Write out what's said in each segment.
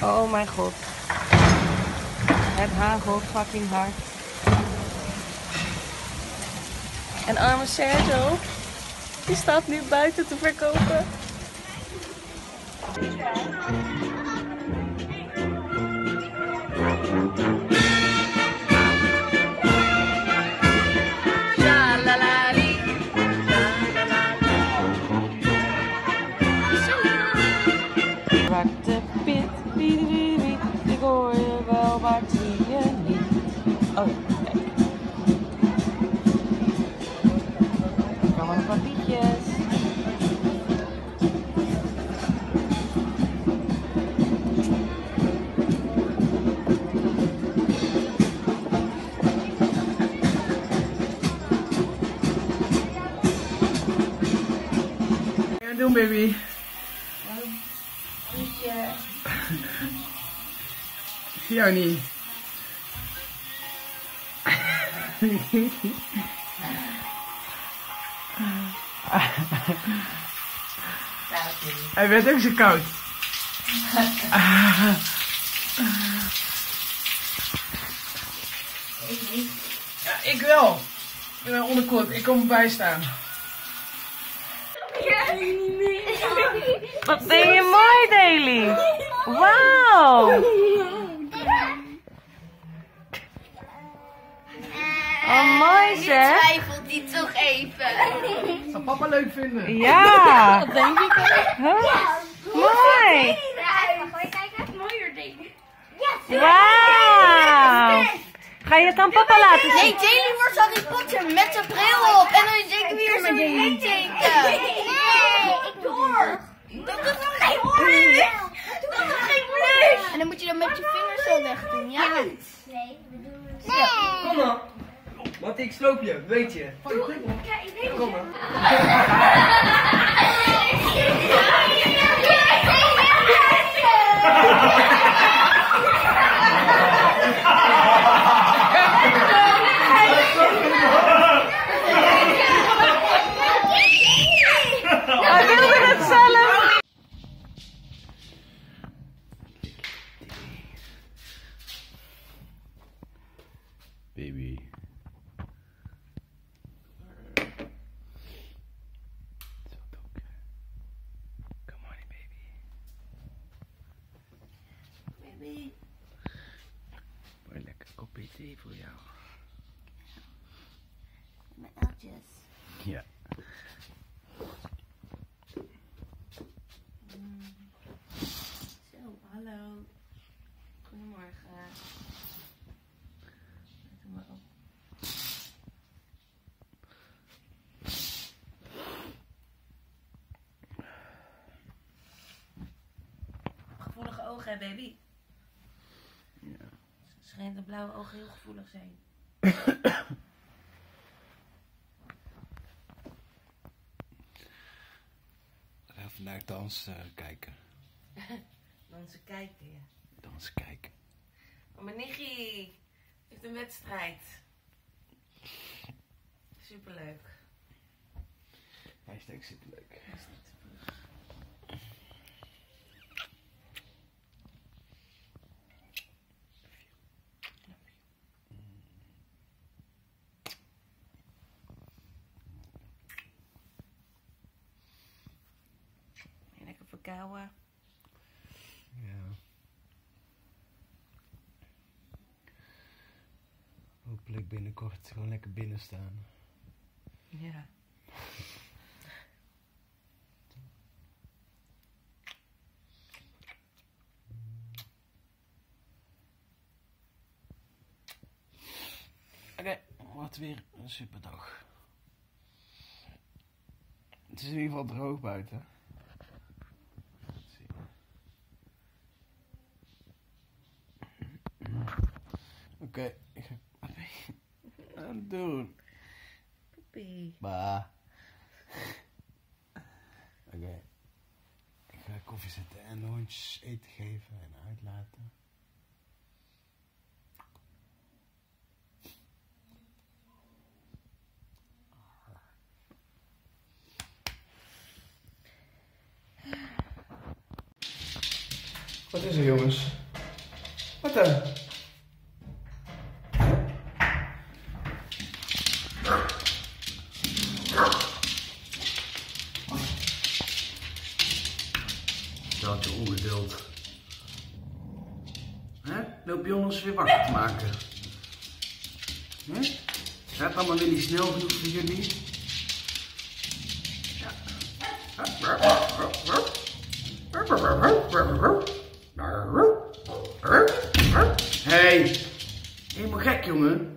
Oh mijn god. Het hagelt fucking hard. En arme Sergio, die staat nu buiten te verkopen. Zwarte Piet, wie, ik hoor je wel, maar het zie je niet. Oh ja, kijk. Er komen een paar liedjes. Wat ga je doen, baby? Ik zie jou niet. Hij werd ook zo koud. Ik niet. Ja, ik wel. Ik ben onderkort. Ik kom erbij staan. Wat ben je mooi, Daily. Wauw. Oh, mooi Nu zeg. twijfelt hij toch even. Zou papa leuk vinden? Ja. Dat denk ik ook. Huh? Mooi. Ga je kijken? Mooier ding. Wauw. Ga je het aan papa laten zien? Nee, Daily wordt Harry Potter met de bril op. En dan denken we weer zo'n litteken. Nee, ik door. Dat is nog geen blush. Dat is geen blush. En dan moet je dat met je vingers zo weg doen, ja? Nee, we doen het. Nee. Kom dan. Want ik sloop je, weet je. Kom dan. Hij wilde het zelf. Baby. Zo donker. Come on, baby. Baby. Mooi lekker kopje thee voor jou. Mijn oudjes. Ja. Zo, hallo. Goedemorgen. Doe maar op. Gevoelige ogen, hè, baby? Ja. Schijnt de blauwe ogen heel gevoelig zijn. We gaan vandaag dansen kijken. Dansen kijken, ja. Dansen kijken. Oh, mijn nichtje heeft een wedstrijd. Superleuk. Hij is echt superleuk. Lekker verkouden. Ja. Hopelijk binnenkort gewoon lekker binnen staan. Ja. Oké, wat weer een superdag. Het is in ieder geval droog buiten. Oké, wat ben je aan het doen? Poepie. Bah. Oké. Ik ga koffie zetten en de hondjes eten geven en uitlaten. Wat is er, jongens? Wat dan? Dat je ongeduld. Hè? Loop je ons weer wakker te maken? Hè? Gaat allemaal weer niet snel genoeg voor jullie? Ja. Hey, helemaal gek, jongen.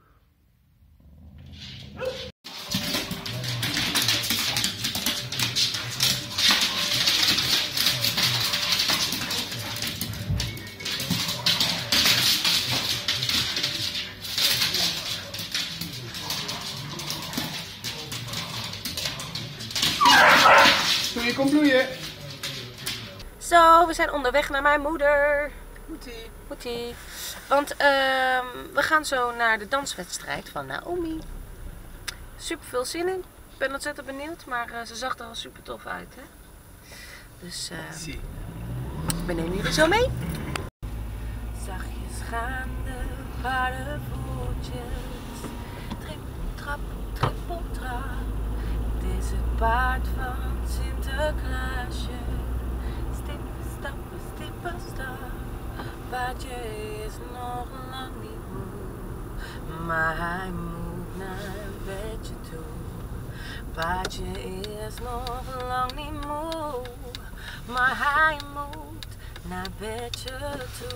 Je komt bloeien. Zo, we zijn onderweg naar mijn moeder. Goedie. Goedie. Want we gaan zo naar de danswedstrijd van Naomi. Super veel zin in. Ik ben ontzettend benieuwd, maar ze zag er al super tof uit, hè? Dus we nemen jullie zo mee. Zachtjes gaande paardenvoetjes. Trip, trap, trippel, trap. Het is het paard van Sinterklaasje. Stippen, stappen, stippen, stap. Paardje is nog lang niet moe, maar hij moet naar een bedje toe. Paardje is nog lang niet moe, maar hij moet naar bedje toe.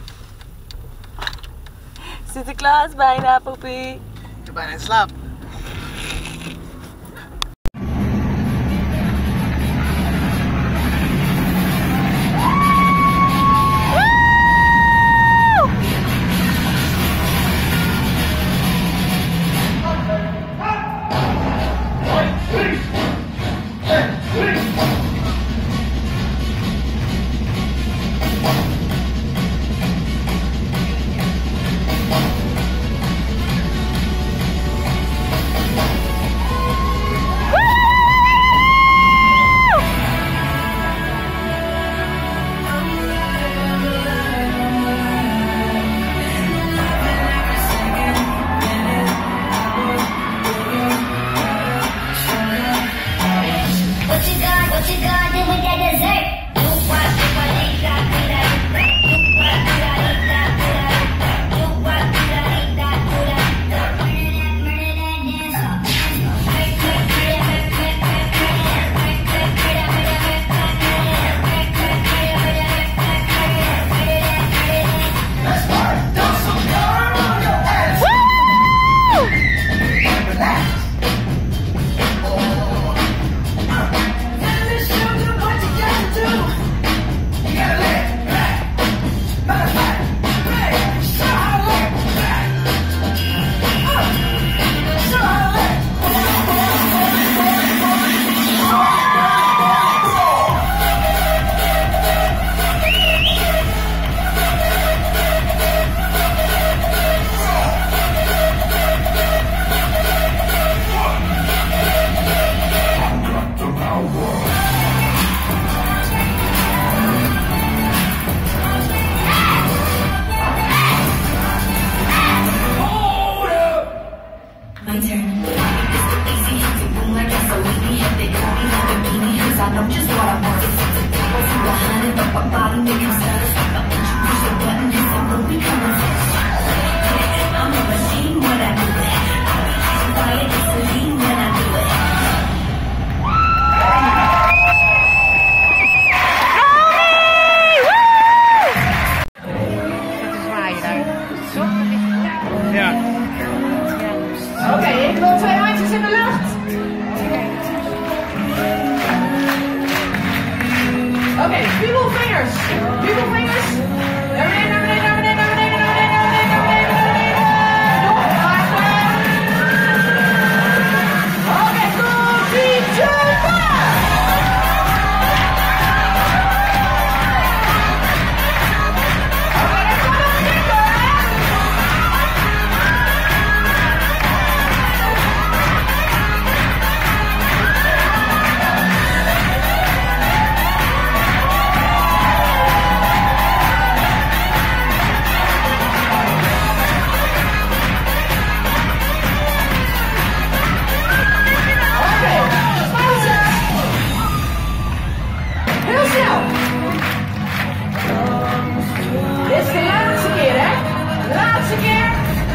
Sinterklaas bijna, Poppy. Ik ben bijna in slaap.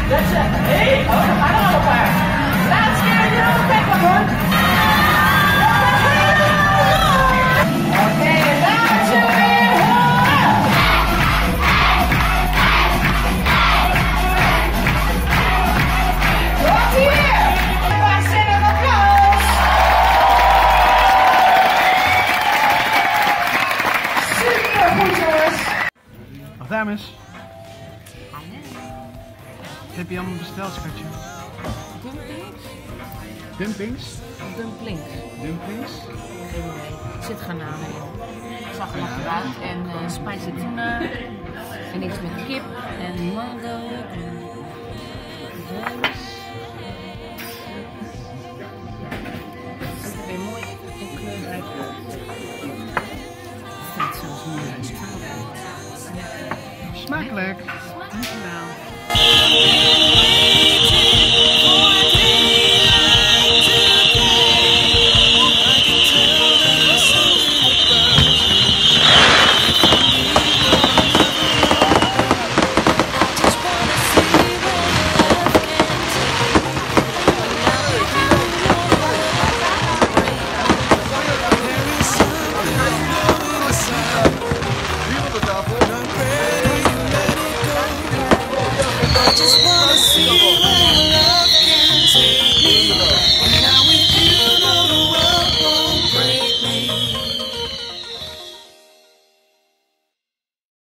Hey, oh, we gaan er allemaal bij. Laatste keer in de pek, hoor. Oké, laatste weer. Tot hier. Waanzinnig applaus. Super goed, jongens. Dag dames. Wat heb je allemaal besteld, schatje? Dumplings? Dumpings? Dumplings. Dumplings? Geen idee. Er zit garnalen in. Zag er lekker uit. En spicy tuna. En iets met kip. En mango. En rijst. Weer mooi en kleurrijk. Het staat zelfs mooi aan de tafel. Smakelijk. Dankjewel. I just wanna see